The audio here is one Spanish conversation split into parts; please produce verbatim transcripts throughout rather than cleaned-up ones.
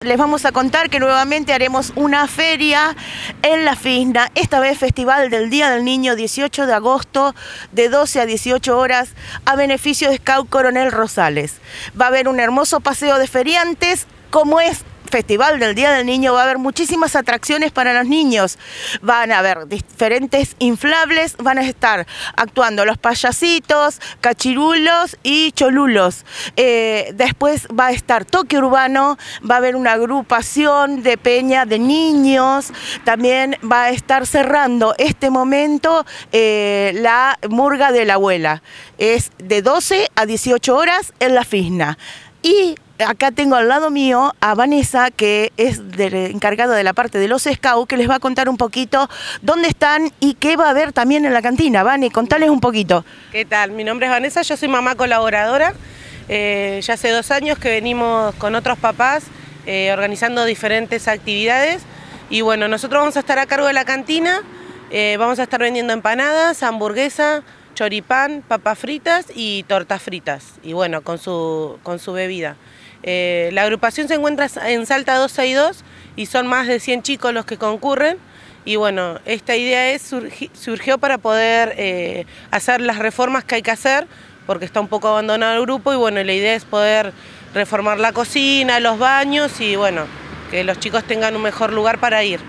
les vamos a contar que nuevamente haremos una feria en La Fisna, esta vez Festival del Día del Niño, dieciocho de agosto, de doce a dieciocho horas, a beneficio de Scout Coronel Rosales. Va a haber un hermoso paseo de feriantes, como es Festival del Día del Niño, va a haber muchísimas atracciones para los niños, van a haber diferentes inflables, van a estar actuando los payasitos, cachirulos y cholulos. Eh, después va a estar toque urbano, va a haber una agrupación de peña de niños, también va a estar cerrando este momento eh, la murga de la abuela. Es de doce a dieciocho horas en La Fisna. Y acá tengo al lado mío a Vanessa, que es del encargado de la parte de los Scouts, que les va a contar un poquito dónde están y qué va a haber también en la cantina. Vane, contales un poquito. ¿Qué tal? Mi nombre es Vanessa, yo soy mamá colaboradora. Eh, ya hace dos años que venimos con otros papás eh, organizando diferentes actividades. Y bueno, nosotros vamos a estar a cargo de la cantina, eh, vamos a estar vendiendo empanadas, hamburguesa, choripán, papas fritas y tortas fritas, y bueno, con su, con su bebida. Eh, la agrupación se encuentra en Salta doscientos sesenta y dos y son más de cien chicos los que concurren, y bueno, esta idea es, surgi, surgió para poder eh, hacer las reformas que hay que hacer, porque está un poco abandonado el grupo, y bueno, la idea es poder reformar la cocina, los baños, y bueno, que los chicos tengan un mejor lugar para ir.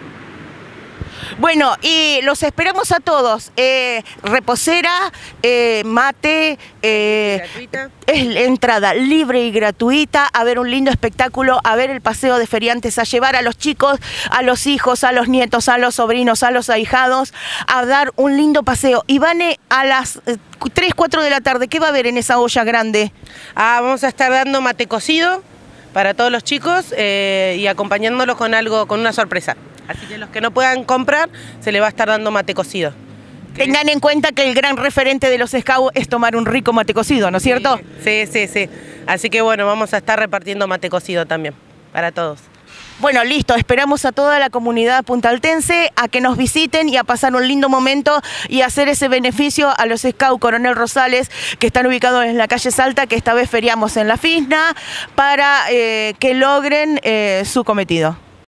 Bueno, y los esperamos a todos. Eh, reposera, eh, mate, eh, gratuita. Es entrada libre y gratuita, a ver un lindo espectáculo, a ver el paseo de feriantes, a llevar a los chicos, a los hijos, a los nietos, a los sobrinos, a los ahijados, a dar un lindo paseo. Y Vane, a las eh, tres, cuatro de la tarde, ¿qué va a haber en esa olla grande? Ah, vamos a estar dando mate cocido para todos los chicos eh, y acompañándolos con algo, con una sorpresa. Así que los que no puedan comprar, se les va a estar dando mate cocido. Tengan en cuenta que el gran referente de los Scouts es tomar un rico mate cocido, ¿no es cierto? Sí, sí, sí. Así que bueno, vamos a estar repartiendo mate cocido también, para todos. Bueno, listo, esperamos a toda la comunidad puntaltense a que nos visiten y a pasar un lindo momento y hacer ese beneficio a los Scouts Coronel Rosales, que están ubicados en la calle Salta, que esta vez feriamos en La Fisna, para eh, que logren eh, su cometido.